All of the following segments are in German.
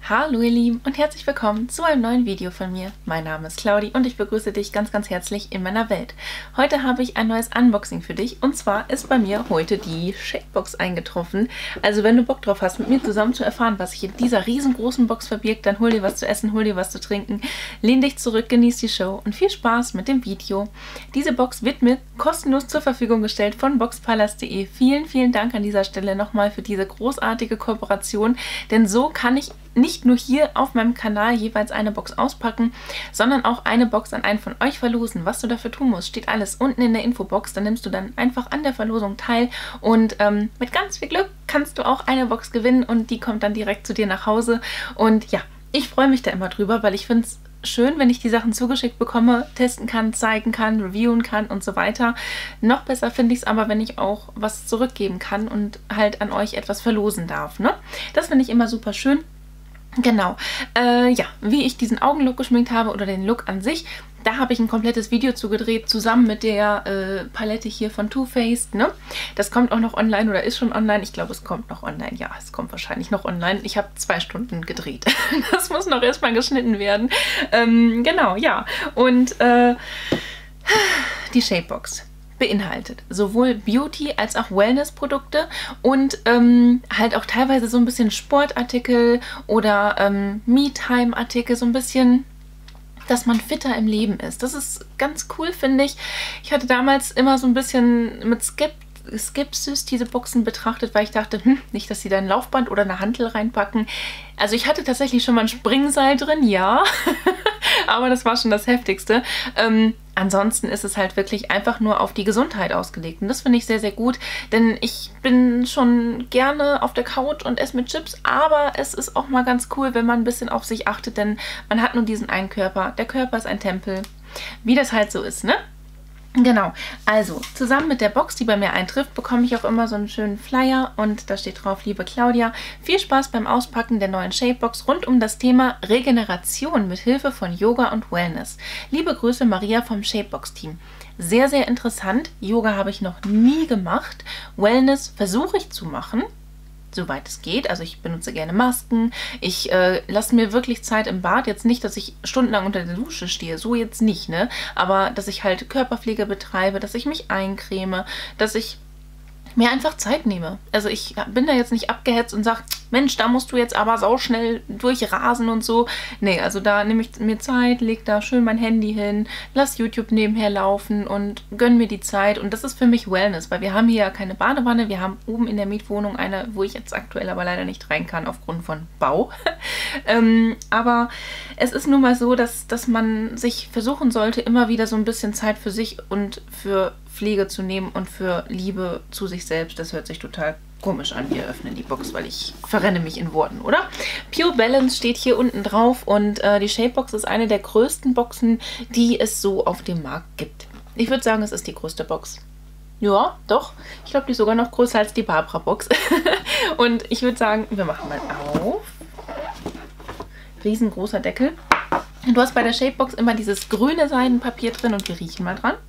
Hallo ihr Lieben und herzlich willkommen zu einem neuen Video von mir. Mein Name ist Claudi und ich begrüße dich ganz herzlich in meiner Welt. Heute habe ich ein neues Unboxing für dich und zwar ist bei mir heute die Shapebox eingetroffen. Also wenn du Bock drauf hast, mit mir zusammen zu erfahren, was sich in dieser riesengroßen Box verbirgt, dann hol dir was zu essen, hol dir was zu trinken, lehn dich zurück, genieß die Show und viel Spaß mit dem Video. Diese Box wird mir kostenlos zur Verfügung gestellt von boxpalast.de. Vielen Dank an dieser Stelle nochmal für diese großartige Kooperation, denn so kann ich nicht nur hier auf meinem Kanal jeweils eine Box auspacken, sondern auch eine Box an einen von euch verlosen. Was du dafür tun musst, steht alles unten in der Infobox. Dann nimmst du dann einfach an der Verlosung teil und mit ganz viel Glück kannst du auch eine Box gewinnen und die kommt dann direkt zu dir nach Hause. Und ja, ich freue mich da immer drüber, weil ich finde es schön, wenn ich die Sachen zugeschickt bekomme, testen kann, zeigen kann, reviewen kann und so weiter. Noch besser finde ich es aber, wenn ich auch was zurückgeben kann und halt an euch etwas verlosen darf, ne? Das finde ich immer super schön. Genau, ja, wie ich diesen Augenlook geschminkt habe oder den Look an sich, da habe ich ein komplettes Video zugedreht, zusammen mit der Palette hier von Too Faced, ne? Das kommt auch noch online oder ist schon online. Ich glaube, es kommt noch online. Ja, es kommt wahrscheinlich noch online. Ich habe 2 Stunden gedreht. Das muss noch erstmal geschnitten werden. Genau, ja. Und die Shapebox beinhaltet sowohl Beauty- als auch Wellness-Produkte und halt auch teilweise so ein bisschen Sportartikel oder Me-Time-Artikel, so ein bisschen, dass man fitter im Leben ist. Das ist ganz cool, finde ich. Ich hatte damals immer so ein bisschen mit Skepsis diese Boxen betrachtet, weil ich dachte, nicht, dass sie da ein Laufband oder eine Hantel reinpacken. Also ich hatte tatsächlich schon mal ein Springseil drin, ja, aber das war schon das Heftigste. Ansonsten ist es halt wirklich einfach nur auf die Gesundheit ausgelegt. Und das finde ich sehr gut, denn ich bin schon gerne auf der Couch und esse mit Chips, aber es ist auch mal ganz cool, wenn man ein bisschen auf sich achtet, denn man hat nur diesen einen Körper. Der Körper ist ein Tempel, wie das halt so ist, ne? Genau, also zusammen mit der Box, die bei mir eintrifft, bekomme ich auch immer so einen schönen Flyer und da steht drauf: Liebe Claudia, viel Spaß beim Auspacken der neuen Shapebox rund um das Thema Regeneration mit Hilfe von Yoga und Wellness. Liebe Grüße, Maria vom Shapebox-Team. Sehr interessant. Yoga habe ich noch nie gemacht. Wellness versuche ich zu machen, soweit es geht. Also ich benutze gerne Masken. Ich lasse mir wirklich Zeit im Bad. Jetzt nicht, dass ich stundenlang unter der Dusche stehe. So jetzt nicht, ne? Aber dass ich halt Körperpflege betreibe, dass ich mich eincreme, dass ich mir einfach Zeit nehme. Also ich bin da jetzt nicht abgehetzt und sage, Mensch, da musst du jetzt aber sauschnell durchrasen und so. Nee, also da nehme ich mir Zeit, lege da schön mein Handy hin, lass YouTube nebenher laufen und gönn mir die Zeit. Und das ist für mich Wellness, weil wir haben hier ja keine Badewanne. Wir haben oben in der Mietwohnung eine, wo ich jetzt aktuell aber leider nicht rein kann aufgrund von Bau. Aber es ist nun mal so, dass man sich versuchen sollte, immer wieder so ein bisschen Zeit für sich und für Pflege zu nehmen und für Liebe zu sich selbst. Das hört sich total komisch an. Wir öffnen die Box, weil ich verrenne mich in Worten, oder? Pure Balance steht hier unten drauf und die Shapebox ist eine der größten Boxen, die es so auf dem Markt gibt. Ich würde sagen, es ist die größte Box. Ja, doch. Ich glaube, die ist sogar noch größer als die Barbara-Box. Und ich würde sagen, wir machen mal auf. Riesengroßer Deckel. Du hast bei der Shapebox immer dieses grüne Seidenpapier drin und wir riechen mal dran.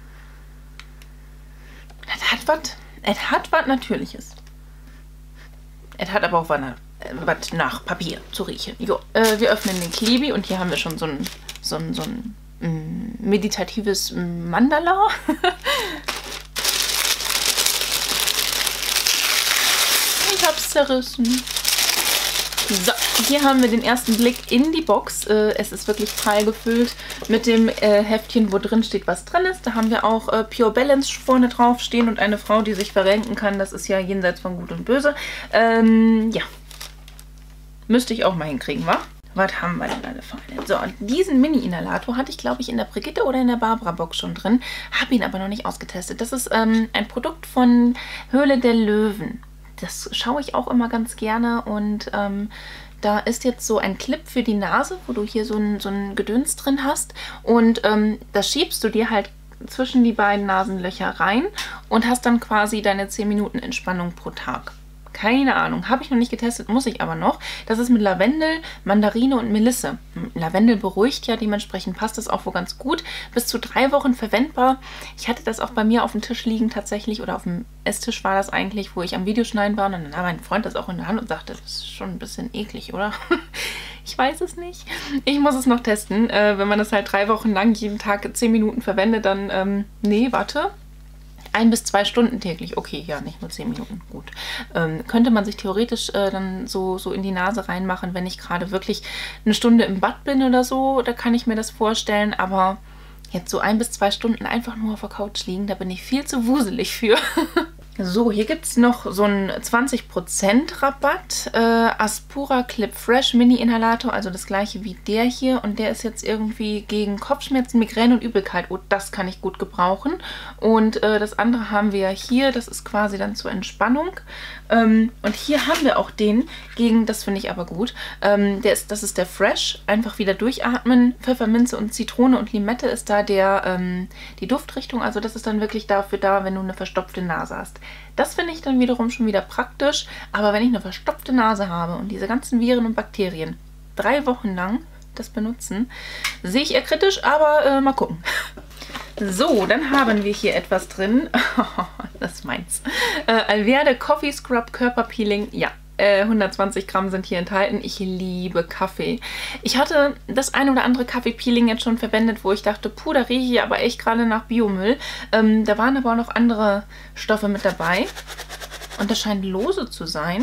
Es hat was Natürliches. Es hat aber auch was nach Papier zu riechen. Jo, wir öffnen den Klebi und hier haben wir schon so ein meditatives Mandala. Ich hab's zerrissen. So, hier haben wir den ersten Blick in die Box. Es ist wirklich prall gefüllt mit dem Heftchen, wo drin steht, was drin ist. Da haben wir auch Pure Balance vorne drauf stehen und eine Frau, die sich verrenken kann. Das ist ja jenseits von Gut und Böse. Ja, müsste ich auch mal hinkriegen, wa? Was haben wir denn alle Feine? So, und diesen Mini-Inhalator hatte ich, glaube ich, in der Brigitte oder in der Barbara-Box schon drin. Habe ihn aber noch nicht ausgetestet. Das ist ein Produkt von Höhle der Löwen. Das schaue ich auch immer ganz gerne und da ist jetzt so ein Clip für die Nase, wo du hier so ein Gedöns drin hast und das schiebst du dir halt zwischen die beiden Nasenlöcher rein und hast dann quasi deine 10 Minuten Entspannung pro Tag. Keine Ahnung. Habe ich noch nicht getestet, muss ich aber noch. Das ist mit Lavendel, Mandarine und Melisse. Lavendel beruhigt ja, dementsprechend passt das auch wohl ganz gut. Bis zu 3 Wochen verwendbar. Ich hatte das auch bei mir auf dem Tisch liegen tatsächlich, oder auf dem Esstisch war das eigentlich, wo ich am Videoschneiden war. Und dann nahm mein Freund das auch in der Hand und sagte, das ist schon ein bisschen eklig, oder? Ich weiß es nicht. Ich muss es noch testen. Wenn man das halt 3 Wochen lang jeden Tag 10 Minuten verwendet, dann, nee, warte. 1 bis 2 Stunden täglich. Okay, ja, nicht nur 10 Minuten. Gut. Könnte man sich theoretisch dann so in die Nase reinmachen, wenn ich gerade wirklich eine Stunde im Bad bin oder so. Da kann ich mir das vorstellen. Aber jetzt so 1 bis 2 Stunden einfach nur auf der Couch liegen, da bin ich viel zu wuselig für. So, hier gibt es noch so einen 20% Rabatt. Aspura Clip Fresh Mini Inhalator, also das gleiche wie der hier. Und der ist jetzt irgendwie gegen Kopfschmerzen, Migräne und Übelkeit. Oh, das kann ich gut gebrauchen. Und das andere haben wir ja hier. Das ist quasi dann zur Entspannung. Und hier haben wir auch den gegen, das finde ich aber gut. Das ist der Fresh. Einfach wieder durchatmen. Pfefferminze und Zitrone und Limette ist da die Duftrichtung. Also das ist dann wirklich dafür da, wenn du eine verstopfte Nase hast. Das finde ich dann wiederum schon wieder praktisch, aber wenn ich eine verstopfte Nase habe und diese ganzen Viren und Bakterien 3 Wochen lang das benutzen, sehe ich eher kritisch, aber mal gucken. So, dann haben wir hier etwas drin. Das ist meins. Alverde Coffee Scrub Körperpeeling. Ja, 120 Gramm sind hier enthalten. Ich liebe Kaffee. Ich hatte das ein oder andere Kaffeepeeling jetzt schon verwendet, wo ich dachte, puh, da rieche ich aber echt gerade nach Biomüll. Da waren aber auch noch andere Stoffe mit dabei. Und das scheint lose zu sein.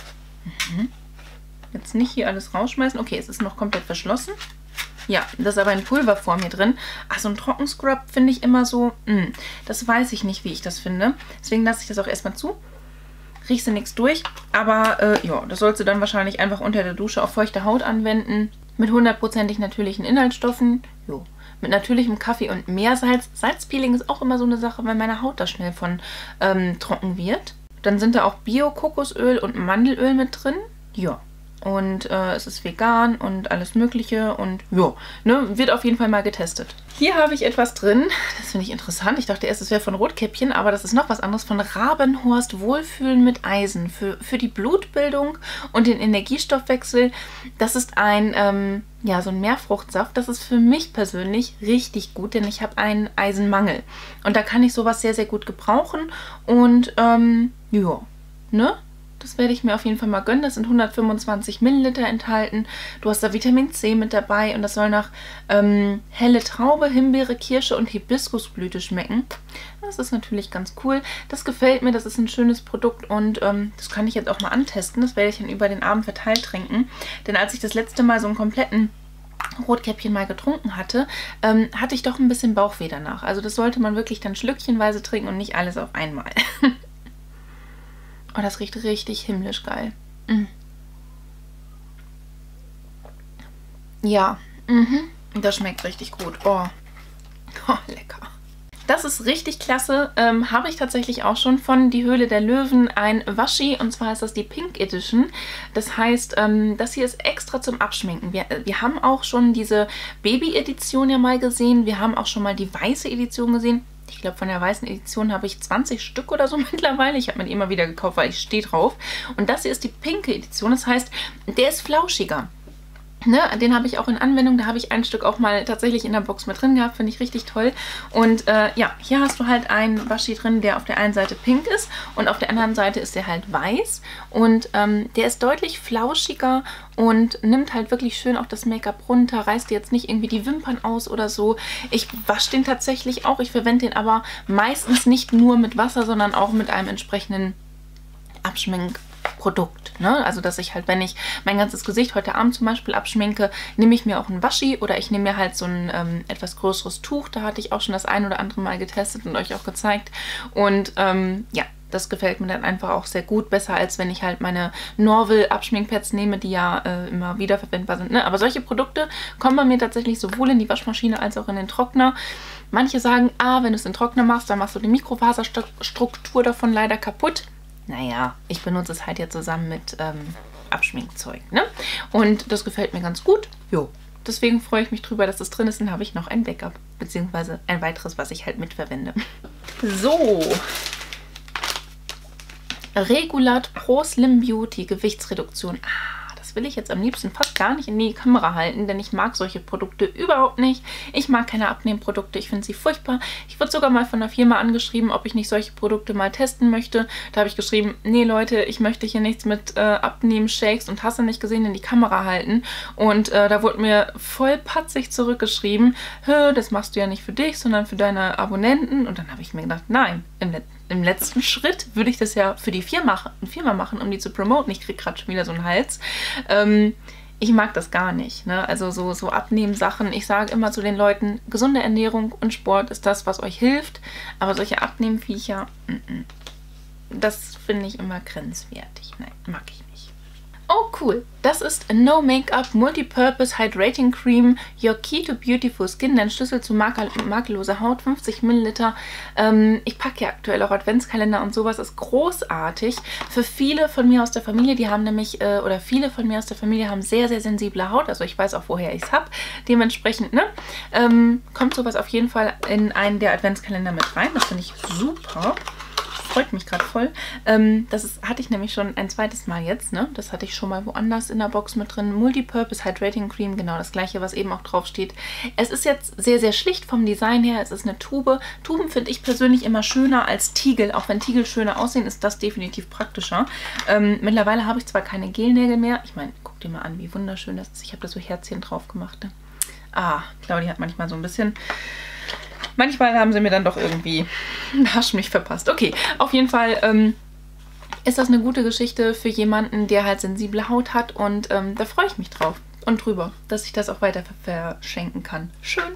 Jetzt nicht hier alles rausschmeißen. Okay, es ist noch komplett verschlossen. Ja, das ist aber in Pulverform hier drin. Ach, so ein Trockenscrub finde ich immer so, das weiß ich nicht, wie ich das finde. Deswegen lasse ich das auch erstmal zu. Riechst du nichts durch, aber ja, das sollst du dann wahrscheinlich einfach unter der Dusche auf feuchte Haut anwenden. Mit 100% natürlichen Inhaltsstoffen. Jo. Mit natürlichem Kaffee und Meersalz. Salzpeeling ist auch immer so eine Sache, weil meine Haut da schnell von trocken wird. Dann sind da auch Bio-Kokosöl und Mandelöl mit drin. Ja. Und es ist vegan und alles mögliche und ja, ne, wird auf jeden Fall mal getestet. Hier habe ich etwas drin, das finde ich interessant. Ich dachte erst, es wäre von Rotkäppchen, aber das ist noch was anderes, von Rabenhorst Wohlfühlen mit Eisen für die Blutbildung und den Energiestoffwechsel. Das ist ein, ja, so ein Meerfruchtsaft. Das ist für mich persönlich richtig gut, denn ich habe einen Eisenmangel. Und da kann ich sowas sehr, sehr gut gebrauchen und ja, ne? Das werde ich mir auf jeden Fall mal gönnen. Das sind 125 Milliliter enthalten. Du hast da Vitamin C mit dabei und das soll nach helle Traube, Himbeere, Kirsche und Hibiskusblüte schmecken. Das ist natürlich ganz cool. Das gefällt mir, das ist ein schönes Produkt und das kann ich jetzt auch mal antesten. Das werde ich dann über den Abend verteilt trinken. Denn als ich das letzte Mal so einen kompletten Rotkäppchen mal getrunken hatte, hatte ich doch ein bisschen Bauchweh danach. Also das sollte man wirklich dann schlückchenweise trinken und nicht alles auf einmal. Oh, das riecht richtig himmlisch geil. Ja, das schmeckt richtig gut. Oh, lecker. Das ist richtig klasse. Habe ich tatsächlich auch schon von Die Höhle der Löwen ein Washi. Und zwar ist das die Pink Edition. Das heißt, das hier ist extra zum Abschminken. Wir haben auch schon diese Baby-Edition ja mal gesehen. Wir haben auch schon mal die weiße Edition gesehen. Ich glaube, von der weißen Edition habe ich 20 Stück oder so mittlerweile. Ich habe mir die immer wieder gekauft, weil ich stehe drauf. Und das hier ist die pinke Edition. Das heißt, der ist flauschiger. Ne, den habe ich auch in Anwendung. Da habe ich ein Stück auch mal tatsächlich in der Box mit drin gehabt. Finde ich richtig toll. Und ja, hier hast du halt einen Washi drin, der auf der einen Seite pink ist und auf der anderen Seite ist der halt weiß. Und der ist deutlich flauschiger und nimmt halt wirklich schön auch das Make-up runter. Reißt dir jetzt nicht irgendwie die Wimpern aus oder so. Ich wasche den tatsächlich auch. Ich verwende den aber meistens nicht nur mit Wasser, sondern auch mit einem entsprechenden Abschminkprodukt. Ne? Also, dass ich halt, wenn ich mein ganzes Gesicht heute Abend zum Beispiel abschminke, nehme ich mir auch ein Washi oder ich nehme mir halt so ein etwas größeres Tuch. Da hatte ich auch schon das ein oder andere Mal getestet und euch auch gezeigt. Und ja, das gefällt mir dann einfach auch sehr gut. Besser als wenn ich halt meine Norvel-Abschminkpads nehme, die ja immer wieder verwendbar sind. Ne? Aber solche Produkte kommen bei mir tatsächlich sowohl in die Waschmaschine als auch in den Trockner. Manche sagen, wenn du es in den Trockner machst, dann machst du die Mikrofaserstruktur davon leider kaputt. Naja, ich benutze es halt ja zusammen mit Abschminkzeug, ne? Und das gefällt mir ganz gut. Jo. Deswegen freue ich mich drüber, dass das drin ist. Dann habe ich noch ein Backup, beziehungsweise ein weiteres, was ich halt mitverwende. So. Regulat Pro Slim Beauty Gewichtsreduktion. Das will ich jetzt am liebsten fast gar nicht in die Kamera halten, denn ich mag solche Produkte überhaupt nicht. Ich mag keine Abnehmprodukte, ich finde sie furchtbar. Ich wurde sogar mal von der Firma angeschrieben, ob ich nicht solche Produkte mal testen möchte. Da habe ich geschrieben, nee Leute, ich möchte hier nichts mit Abnehmen-Shakes und hast du nicht gesehen in die Kamera halten. Und da wurde mir voll patzig zurückgeschrieben, das machst du ja nicht für dich, sondern für deine Abonnenten. Und dann habe ich mir gedacht, nein, im letzten Schritt würde ich das ja für die Firma machen, um die zu promoten. Ich kriege gerade schon wieder so einen Hals. Ich mag das gar nicht. Ne? Also so Abnehmen-Sachen. Ich sage immer zu den Leuten, gesunde Ernährung und Sport ist das, was euch hilft. Aber solche Abnehmviecher, das finde ich immer grenzwertig. Nein, mag ich nicht. Oh cool, das ist No Make-up Multipurpose Hydrating Cream, Your Key to Beautiful Skin, dein Schlüssel zu makelloser Haut, 50 Milliliter. Ich packe ja aktuell auch Adventskalender und sowas, ist großartig. Für viele von mir aus der Familie, die haben nämlich, oder viele von mir aus der Familie haben sehr, sehr sensible Haut, also ich weiß auch, woher ich es habe. Dementsprechend, ne, kommt sowas auf jeden Fall in einen der Adventskalender mit rein, das finde ich super. Freut mich gerade voll. Hatte ich nämlich schon ein zweites Mal jetzt, ne? Das hatte ich schon mal woanders in der Box mit drin. Multipurpose Hydrating Cream, genau das gleiche, was eben auch drauf steht. Es ist jetzt sehr, sehr schlicht vom Design her. Es ist eine Tube. Tuben finde ich persönlich immer schöner als Tiegel. Auch wenn Tiegel schöner aussehen, ist das definitiv praktischer. Mittlerweile habe ich zwar keine Gelnägel mehr. Ich meine, guck dir mal an, wie wunderschön das ist. Ich habe da so Herzchen drauf gemacht. Ne? Claudia hat manchmal so ein bisschen... Manchmal haben sie mir dann doch irgendwie einen Haschmilch verpasst. Okay, auf jeden Fall ist das eine gute Geschichte für jemanden, der halt sensible Haut hat. Und da freue ich mich drauf und drüber, dass ich das auch weiter verschenken kann. Schön.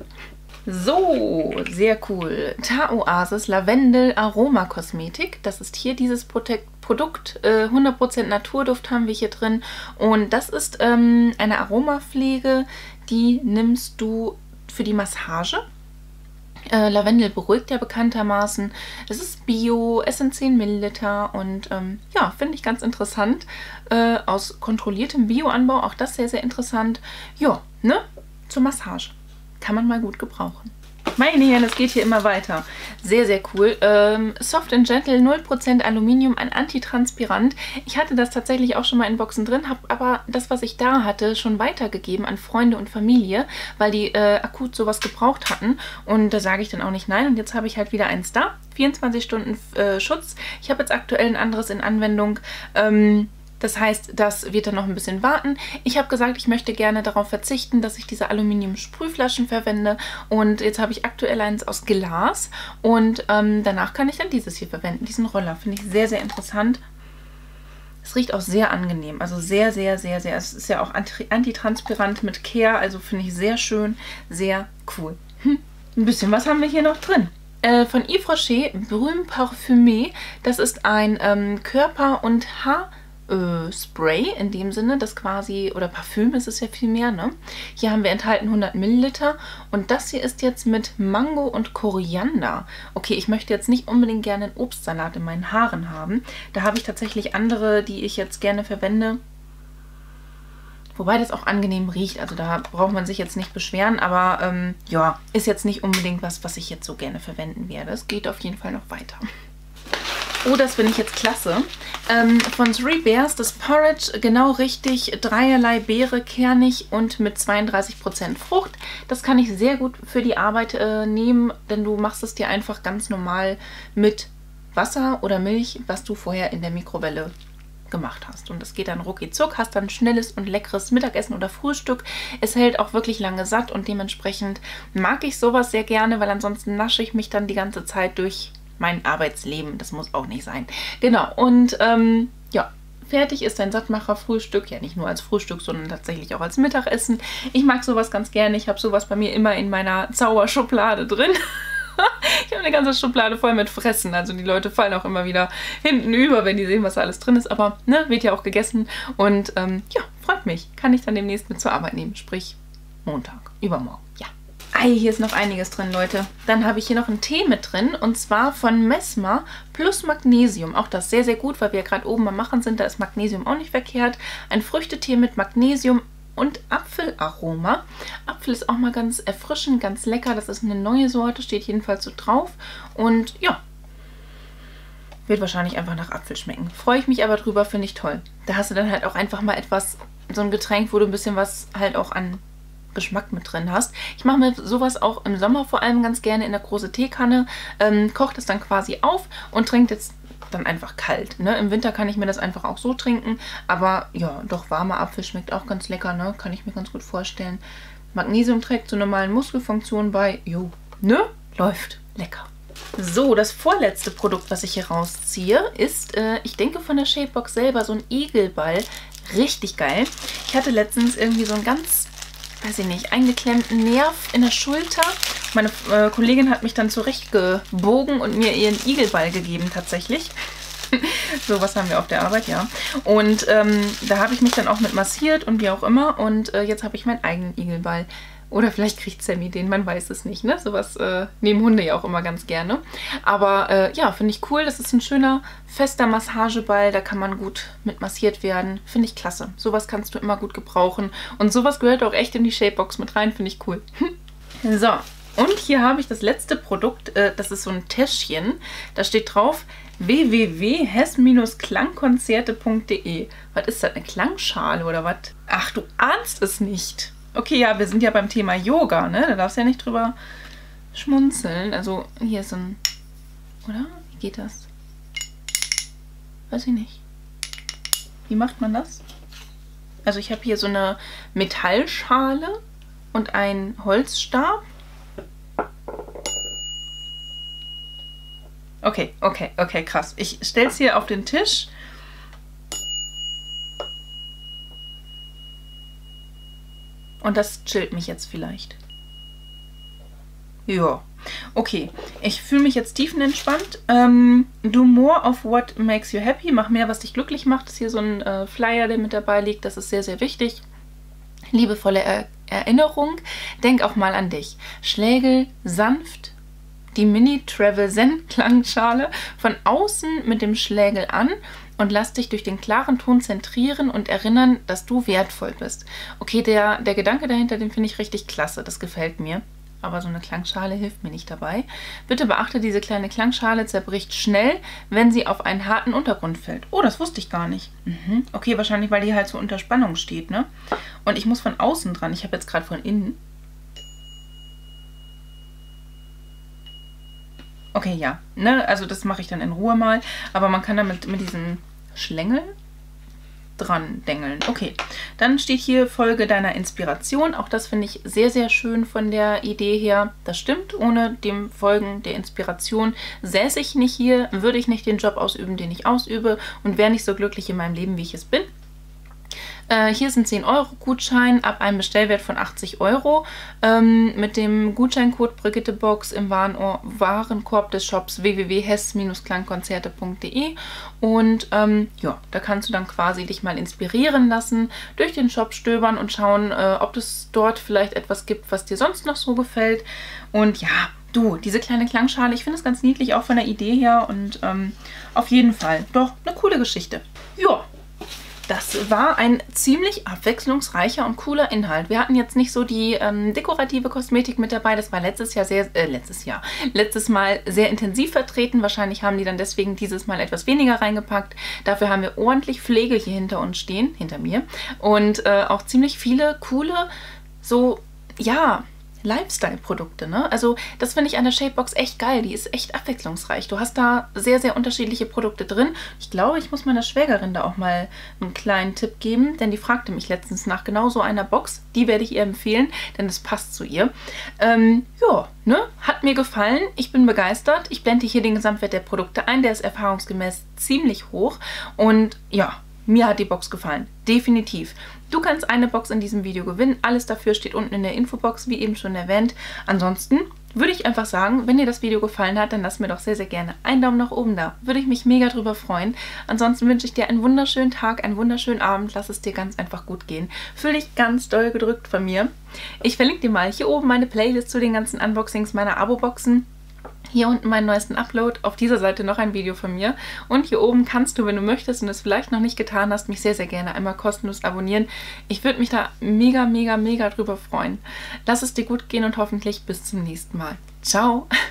So, sehr cool. Taoasis Lavendel Aroma Kosmetik. Das ist hier dieses Produkt. 100% Naturduft haben wir hier drin. Und das ist eine Aromapflege, die nimmst du für die Massage. Lavendel beruhigt ja bekanntermaßen. Es ist Bio, es sind 10 Milliliter und ja, finde ich ganz interessant. Aus kontrolliertem Bioanbau, auch das sehr, sehr interessant. Ja, ne? Zur Massage. Kann man mal gut gebrauchen. Meine Herren, es geht hier immer weiter. Sehr, sehr cool. Soft and Gentle, 0% Aluminium, ein Antitranspirant. Ich hatte das tatsächlich auch schon mal in Boxen drin, habe aber das, was ich da hatte, schon weitergegeben an Freunde und Familie, weil die akut sowas gebraucht hatten. Und da sage ich dann auch nicht nein. Und jetzt habe ich halt wieder eins da. 24 Stunden Schutz. Ich habe jetzt aktuell ein anderes in Anwendung. Das heißt, das wird dann noch ein bisschen warten. Ich habe gesagt, ich möchte gerne darauf verzichten, dass ich diese Aluminium-Sprühflaschen verwende. Und jetzt habe ich aktuell eins aus Glas. Und danach kann ich dann dieses hier verwenden, diesen Roller. Finde ich sehr, sehr interessant. Es riecht auch sehr angenehm. Also sehr, sehr, sehr, sehr. Es ist ja auch antitranspirant mit Care. Also finde ich sehr schön, sehr cool. Ein bisschen was haben wir hier noch drin. Von Yves Rocher, Brüm Parfumé. Das ist ein Körper- und Spray in dem Sinne, das quasi, oder Parfüm ist es ja viel mehr, ne? Hier haben wir enthalten 100 Milliliter und das hier ist jetzt mit Mango und Koriander. Okay, ich möchte jetzt nicht unbedingt gerne einen Obstsalat in meinen Haaren haben. Da habe ich tatsächlich andere, die ich jetzt gerne verwende. Wobei das auch angenehm riecht, also da braucht man sich jetzt nicht beschweren, aber ja, ist jetzt nicht unbedingt was ich jetzt so gerne verwenden werde. Es geht auf jeden Fall noch weiter. Oh, das finde ich jetzt klasse. Von Three Bears, das Porridge, genau richtig, dreierlei Beere, kernig und mit 32% Frucht. Das kann ich sehr gut für die Arbeit nehmen, denn du machst es dir einfach ganz normal mit Wasser oder Milch, was du vorher in der Mikrowelle gemacht hast. Und das geht dann rucki zuck, hast dann schnelles und leckeres Mittagessen oder Frühstück. Es hält auch wirklich lange satt und dementsprechend mag ich sowas sehr gerne, weil ansonsten nasche ich mich dann die ganze Zeit durch mein Arbeitsleben. Das muss auch nicht sein. Genau, und ja, fertig ist ein Sattmacher-Frühstück. Ja, nicht nur als Frühstück, sondern tatsächlich auch als Mittagessen. Ich mag sowas ganz gerne. Ich habe sowas bei mir immer in meiner Zauberschublade drin. Ich habe eine ganze Schublade voll mit Fressen. Also die Leute fallen auch immer wieder hinten über, wenn die sehen, was da alles drin ist. Aber ne, wird ja auch gegessen. Und ja, freut mich. Kann ich dann demnächst mit zur Arbeit nehmen. Sprich, Montag, übermorgen. Ja. Hier ist noch einiges drin, Leute. Dann habe ich hier noch einen Tee mit drin und zwar von Mesmer plus Magnesium. Auch das sehr, sehr gut, weil wir ja gerade oben am Machen sind. Da ist Magnesium auch nicht verkehrt. Ein Früchtetee mit Magnesium und Apfelaroma. Apfel ist auch mal ganz erfrischend, ganz lecker. Das ist eine neue Sorte, steht jedenfalls so drauf. Und ja, Wird wahrscheinlich einfach nach Apfel schmecken. Freue ich mich aber drüber, finde ich toll. Da hast du dann halt auch einfach mal etwas, so ein Getränk, wo du ein bisschen was halt auch an Geschmack mit drin hast. Ich mache mir sowas auch im Sommer vor allem ganz gerne in der großen Teekanne, koche das dann quasi auf und trinke jetzt dann einfach kalt. Ne? Im Winter kann ich mir das einfach auch so trinken, aber ja, doch warmer Apfel schmeckt auch ganz lecker, ne? Kann ich mir ganz gut vorstellen. Magnesium trägt zur normalen Muskelfunktion bei. Jo, ne? Läuft. Lecker. So, das vorletzte Produkt, was ich hier rausziehe, ist, ich denke von der Shapebox selber, so ein Igelball. Richtig geil. Ich hatte letztens irgendwie so einen ganz, weiß ich nicht, eingeklemmten Nerv in der Schulter. Meine Kollegin hat mich dann zurechtgebogen und mir ihren Igelball gegeben tatsächlich. So was haben wir auf der Arbeit, ja. Und da habe ich mich dann auch mit massiert und wie auch immer. Und jetzt habe ich meinen eigenen Igelball. Oder vielleicht kriegt Sammy den, man weiß es nicht, ne? Sowas nehmen Hunde ja auch immer ganz gerne. Aber ja, finde ich cool. Das ist ein schöner, fester Massageball. Da kann man gut mit massiert werden. Finde ich klasse. Sowas kannst du immer gut gebrauchen. Und sowas gehört auch echt in die Shapebox mit rein. Finde ich cool. So, und hier habe ich das letzte Produkt. Das ist so ein Täschchen. Da steht drauf www.hess-klangkonzerte.de. Was ist das, eine Klangschale oder was? Ach, du ahnst es nicht. Okay, ja, wir sind ja beim Thema Yoga, ne? Da darfst du ja nicht drüber schmunzeln. Also, hier ist so ein... Oder? Wie geht das? Weiß ich nicht. Wie macht man das? Also, ich habe hier so eine Metallschale und einen Holzstab. Okay, krass. Ich stelle es hier auf den Tisch. Und das chillt mich jetzt vielleicht. Ja, okay. Ich fühle mich jetzt tiefenentspannt. Do more of what makes you happy. Mach mehr, was dich glücklich macht. Das ist hier so ein Flyer, der mit dabei liegt. Das ist sehr, sehr wichtig. Liebevolle Erinnerung. Denk auch mal an dich. Schlägel sanft die Mini-Travel-Zen-Klangschale von außen mit dem Schlägel an und lass dich durch den klaren Ton zentrieren und erinnern, dass du wertvoll bist. Okay, der Gedanke dahinter, den finde ich richtig klasse. Das gefällt mir. Aber so eine Klangschale hilft mir nicht dabei. Bitte beachte, diese kleine Klangschale zerbricht schnell, wenn sie auf einen harten Untergrund fällt. Oh, das wusste ich gar nicht. Okay, wahrscheinlich, weil die halt so unter Spannung steht, ne? Und ich muss von außen dran. Ich habe jetzt gerade von innen. Okay, ja. Ne? Also das mache ich dann in Ruhe mal. Aber man kann damit mit diesem Schlängel dran dengeln. Okay, dann steht hier, folge deiner Inspiration. Auch das finde ich sehr, sehr schön von der Idee her. Das stimmt, ohne dem Folgen der Inspiration säße ich nicht hier, würde ich nicht den Job ausüben, den ich ausübe und wäre nicht so glücklich in meinem Leben, wie ich es bin. Hier sind 10 Euro Gutschein ab einem Bestellwert von 80 Euro mit dem Gutscheincode Brigittebox im Warenkorb des Shops www.hess-klangkonzerte.de und ja, da kannst du dann quasi dich mal inspirieren lassen, durch den Shop stöbern und schauen, ob es dort vielleicht etwas gibt, was dir sonst noch so gefällt. Und ja, du, diese kleine Klangschale, ich finde es ganz niedlich, auch von der Idee her und auf jeden Fall doch eine coole Geschichte. Ja. Das war ein ziemlich abwechslungsreicher und cooler Inhalt. Wir hatten jetzt nicht so die dekorative Kosmetik mit dabei. Das war letztes Mal sehr intensiv vertreten. Wahrscheinlich haben die dann deswegen dieses Mal etwas weniger reingepackt. Dafür haben wir ordentlich Pflege hier hinter uns stehen, hinter mir. Und auch ziemlich viele coole, so, ja, Lifestyle-Produkte, ne? Also das finde ich an der Shapebox echt geil. Die ist echt abwechslungsreich. Du hast da sehr, sehr unterschiedliche Produkte drin. Ich glaube, ich muss meiner Schwägerin da auch mal einen kleinen Tipp geben, denn die fragte mich letztens nach genau so einer Box. Die werde ich ihr empfehlen, denn das passt zu ihr. Ja, ne? Hat mir gefallen. Ich bin begeistert. Ich blende hier den Gesamtwert der Produkte ein. Der ist erfahrungsgemäß ziemlich hoch. Und ja, mir hat die Box gefallen. Definitiv. Du kannst eine Box in diesem Video gewinnen. Alles dafür steht unten in der Infobox, wie eben schon erwähnt. Ansonsten würde ich einfach sagen, wenn dir das Video gefallen hat, dann lass mir doch sehr, sehr gerne einen Daumen nach oben da. Würde ich mich mega drüber freuen. Ansonsten wünsche ich dir einen wunderschönen Tag, einen wunderschönen Abend. Lass es dir ganz einfach gut gehen. Fühl dich ganz doll gedrückt von mir. Ich verlinke dir mal hier oben meine Playlist zu den ganzen Unboxings meiner Abo-Boxen. Hier unten meinen neuesten Upload, auf dieser Seite noch ein Video von mir. Und hier oben kannst du, wenn du möchtest und es vielleicht noch nicht getan hast, mich sehr, sehr gerne einmal kostenlos abonnieren. Ich würde mich da mega, mega, mega drüber freuen. Lass es dir gut gehen und hoffentlich bis zum nächsten Mal. Ciao!